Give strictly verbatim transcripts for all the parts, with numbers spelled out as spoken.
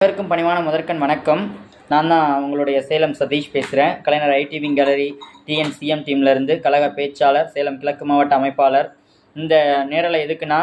அனைவருக்கும் பணிவான முதற்கண் வணக்கம். நான் தான் உங்களுடைய சேலம் சதீஷ் பேசுகிறேன். Kalaignar IT wing gallery TNCM டீம்லேருந்து கழக பேச்சாளர், சேலம் கிழக்கு மாவட்ட அமைப்பாளர். இந்த நேரலை எதுக்குன்னா,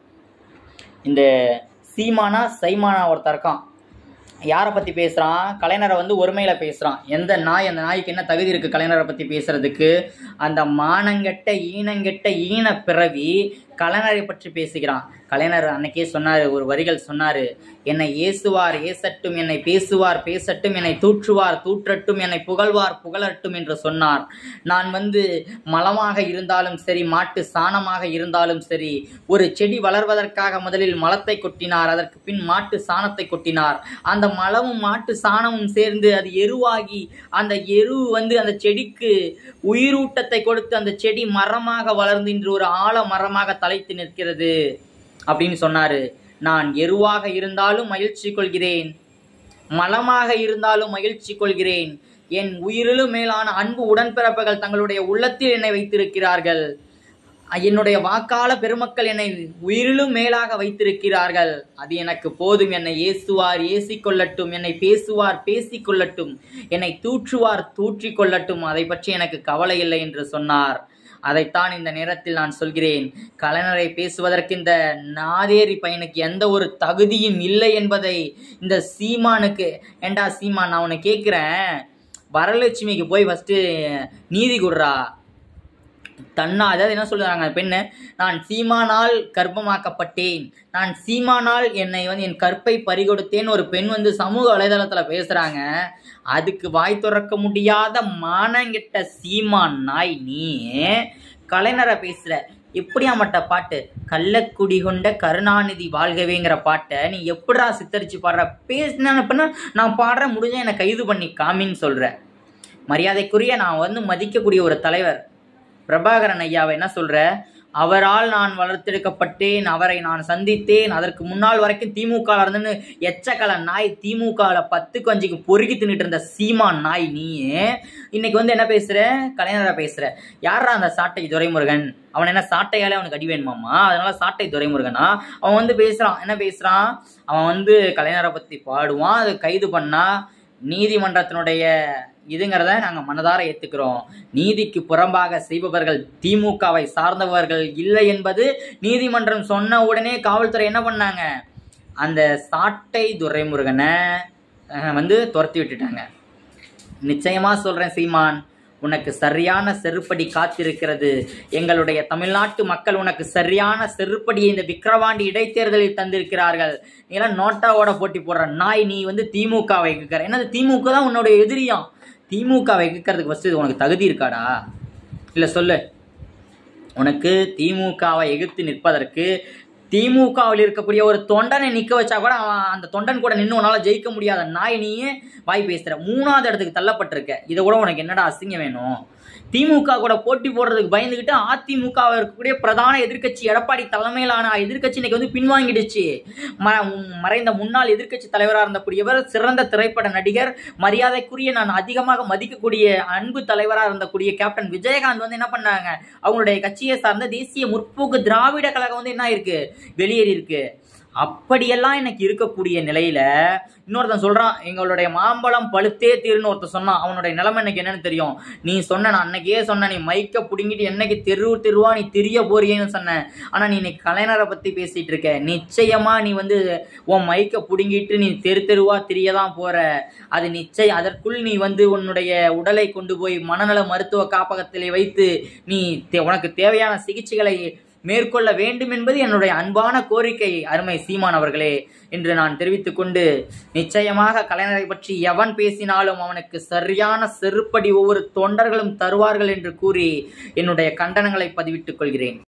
இந்த சீமானா சைமானா ஒருத்தர் இருக்கான். யாரை பற்றி பேசுகிறான்? கலைஞரை வந்து ஒருமையில் பேசுகிறான். எந்த நாய், அந்த நாய்க்கு என்ன தகுதி இருக்குது கலைஞரை பற்றி பேசுகிறதுக்கு? அந்த மானங்கெட்ட ஈனங்கெட்ட ஈன பிறவி கலைஞரை பற்றி பேசுகிறான். கலைஞர் அன்னைக்கே சொன்னார், ஒரு வரிகள் சொன்னார், என்னை ஏசுவார் ஏசட்டும், என்னை பேசுவார் பேசட்டும், என்னை தூற்றுவார் தூற்றட்டும், என்னை புகழ்வார் புகழட்டும் என்று சொன்னார். நான் வந்து மலமாக இருந்தாலும் சரி, மாட்டு சாணமாக இருந்தாலும் சரி, ஒரு செடி வளர்வதற்காக முதலில் மலத்தை கொட்டினார், அதற்கு பின் மாட்டு சாணத்தை கொட்டினார். அந்த மலமும் மாட்டு சாணமும் சேர்ந்து அது எருவாகி, அந்த எரு வந்து அந்த செடிக்கு உயிரூட்டத்தை கொடுத்து அந்த செடி மரமாக வளர்ந்து இன்று ஒரு ஆழ மரமாக தலைத்து நிற்கிறது அப்படின்னு சொன்னாரு. நான் எருவாக இருந்தாலும் மகிழ்ச்சி கொள்கிறேன், மலமாக இருந்தாலும் மகிழ்ச்சி கொள்கிறேன். என் உயிரிலும் மேலான அன்பு உடன்பிறப்புகள் தங்களுடைய உள்ளத்தில் என்னை வைத்திருக்கிறார்கள். என்னுடைய வாக்காள பெருமக்கள் என்னை உயிரிலும் மேலாக வைத்திருக்கிறார்கள். அது எனக்கு போதும். என்னை ஏசுவார் ஏசிக்கொள்ளட்டும், என்னை பேசுவார் பேசிக்கொள்ளட்டும், என்னை தூற்றுவார் தூற்றிக்கொள்ளட்டும், அதை பற்றி எனக்கு கவலை இல்லை என்று சொன்னார். அதைத்தான் இந்த நேரத்தில் நான் சொல்கிறேன். கலைஞரை பேசுவதற்கு இந்த நாதேரி பையனுக்கு எந்த ஒரு தகுதியும் இல்லை என்பதை இந்த சீமானுக்கு, ஏண்டா சீமான், நான் உன்னை கேட்குறேன், வரலட்சுமிக்கு போய் ஃபஸ்ட்டு நீதி கொடுறா. தன்னா அதாவது என்ன சொல்லுறாங்க பெண்ணு, நான் சீமானால் கர்ப்பமாக்கப்பட்டேன், நான் சீமானால் என்னை வந்து என் கற்பை பறிகொடுத்தேன்னு ஒரு பெண் வந்து சமூக வலைதளத்தில் பேசுகிறாங்க. அதுக்கு வாய் திறக்க முடியாத மானங்கிட்ட சீமான் நாய் நீ கலைஞரை பேசுகிற. எப்படியாமட்ட பாட்டு, கள்ளக்குடி கொண்ட கருணாநிதி வாழ்கவேங்கிற பாட்டை நீ எப்படா சித்தரித்து பாடுற? பேசினா நான் பாடுற, முடிஞ்ச என்னை கைது பண்ணி காமின்னு சொல்கிற. மரியாதைக்குரிய நான் வந்து மதிக்கக்கூடிய ஒரு தலைவர் பிரபாகரன் ஐயாவை என்ன சொல்ற? அவரால் நான் வளர்த்தெடுக்கப்பட்டேன், அவரை நான் சந்தித்தேன், அதற்கு முன்னாள் வரைக்கும் திமுக இருந்துன்னு எச்சக்கல நாய், திமுகவில் பத்துக்கு அஞ்சுக்கு பொறுக்கி தின்னுட்டு இருந்த சீமான் நாய் நீ இன்னைக்கு வந்து என்ன பேசுற? கலைஞரை பேசுற. யாரா அந்த சாட்டை துரைமுருகன்? அவன் என்ன சாட்டையாலே அவனுக்கு அடி வேணுமாமா? அதனால சாட்டை துரைமுருகனா? அவன் வந்து பேசுறான். என்ன பேசுறான்? அவன் வந்து கலைஞரை பத்தி பாடுவான். அது கைது பண்ணா நீதிமன்றத்தினுடைய இதுங்கிறத நாங்கள் மனதார ஏற்றுக்கிறோம். நீதிக்கு புறம்பாக செய்பவர்கள் திமுகவை சார்ந்தவர்கள் இல்லை என்பது நீதிமன்றம் சொன்ன உடனே காவல்துறை என்ன பண்ணாங்க? அந்த சாட்டை துரைமுருகனை வந்து துரத்தி விட்டுட்டாங்க. நிச்சயமாக சொல்கிறேன் சீமான், உனக்கு சரியான செருப்படி காத்திருக்கிறது. எங்களுடைய தமிழ்நாட்டு மக்கள் உனக்கு சரியான செருப்படியை இந்த விக்கிரவாண்டி இடைத்தேர்தலில் தந்திருக்கிறார்கள். நீலாம் நோட்டாவோட போட்டி போடுற நாய், நீ வந்து திமுகவை எதிர்க்கிற. என்னது திமுக தான் உன்னுடைய எதிரியாம். திமுகவை எதிர்க்கிறதுக்கு ஃபஸ்ட்டு உனக்கு தகுதி இருக்காடா? இல்லை சொல்லு. உனக்கு திமுகவை எதிர்த்து நிற்பதற்கு திமுகவில் இருக்கக்கூடிய ஒரு தொண்டனை நிற்க வச்சா கூட அவன் அந்த தொண்டன் கூட நின்று உன்னால ஜெயிக்க முடியாத நாய் நீயே வாய் பேசுற. மூணாவது இடத்துக்கு தள்ளப்பட்டிருக்க. இதை கூட உனக்கு என்னடா அசிங்கம் வேணும்? திமுக கூட போட்டி போடுறதுக்கு பயந்துக்கிட்டு அதிமுகவை இருக்கக்கூடிய பிரதான எதிர்க்கட்சி எடப்பாடி தலைமையிலான எதிர்க்கட்சி இன்னைக்கு வந்து பின்வாங்கிடுச்சு. ம மறைந்த முன்னாள் எதிர்க்கட்சி தலைவராக இருந்தக்கூடியவர், சிறந்த திரைப்பட நடிகர், மரியாதைக்குரிய நான் அதிகமாக மதிக்கக்கூடிய அன்பு தலைவராக இருந்தக்கூடிய கேப்டன் விஜயகாந்த் வந்து என்ன பண்ணாங்க? அவங்களுடைய கட்சியை சார்ந்த தேசிய முற்போக்கு திராவிட கழகம் வந்து என்ன இருக்கு? வெளியேறி இருக்கு. அப்படியெல்லாம் எனக்கு இருக்கக்கூடிய நிலையில இன்னொருத்தன் சொல்றான், எங்களுடைய மாம்பழம் பழுத்தே தீருன்னு ஒருத்தன் சொன்னான். அவனுடைய நிலைமை எனக்கு என்னன்னு தெரியும். நீ சொன்ன, நான் அன்னைக்கே சொன்ன, நீ மைக்க பிடுங்கிட்டு என்னைக்கு தெரு தெருவா நீ தெரிய போறியேன்னு சொன்ன. ஆனா நீ இன்னைக்கு கலைஞரை பத்தி பேசிட்டு இருக்க. நிச்சயமா நீ வந்து உன் மைக்க பிடுங்கிட்டு நீ தெரு தெருவா தெரியதான் போற. அது நிச்சயம். அதற்குள் நீ வந்து உன்னுடைய உடலை கொண்டு போய் மனநல மருத்துவ காப்பகத்திலே வைத்து நீ உனக்கு தேவையான சிகிச்சைகளை மேற்கொள்ள வேண்டும் என்பது என்னுடைய அன்பான கோரிக்கை அருமை சீமான் அவர்களே என்று நான் தெரிவித்துக் கொண்டு, நிச்சயமாக கலைஞரை பற்றி எவன் பேசினாலும் அவனுக்கு சரியான செருப்படி ஒவ்வொரு தொண்டர்களும் தருவார்கள் என்று கூறி என்னுடைய கண்டனங்களை பதிவிட்டுக் கொள்கிறேன்.